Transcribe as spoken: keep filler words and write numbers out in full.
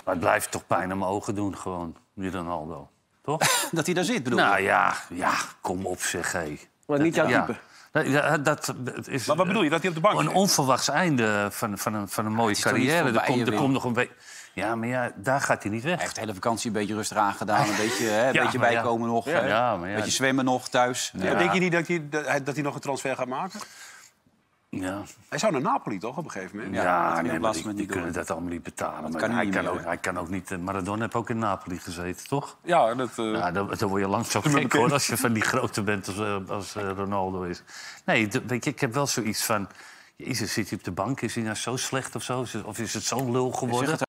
Maar het blijft toch pijn aan mijn ogen doen, gewoon, die Ronaldo. Toch? Dat hij daar zit, bedoel je? Nou ja, ja, kom op zeg, hé. Maar niet jouw Ja. type. Ja, dat is Maar wat bedoel je, dat hij op de bank een zit? onverwachts einde van, van, een, van een mooie het is toch niet carrière. Er voorbij, komt, er Wim? komt nog een beetje... Ja, maar ja, daar gaat hij niet weg. Hij heeft de hele vakantie een beetje rustig aangedaan. Een beetje, hè, een Ja, beetje maar ja. bijkomen nog. Ja, hè. ja, maar ja. Een beetje zwemmen nog thuis. Ja, denk je niet dat hij, dat, hij, dat hij nog een transfer gaat maken? Ja, Hij zou naar Napoli, toch, op een gegeven moment? Ja, ja dat hij nee, op maar laatste die, moment die niet kunnen door. dat allemaal niet betalen. Maar kan hij, niet kan meer, ook, hè? hij kan ook niet... Maradona heeft ook in Napoli gezeten, toch? Ja, dat... Uh... Ja, dan, dan word je langzaam gek, hoor, als je van die grote bent als, uh, als uh, Ronaldo is. Nee, d- weet je, ik heb wel zoiets van... Jezus, zit hij op de bank? Is hij nou zo slecht of zo? Is het- Of is het zo'n lul geworden?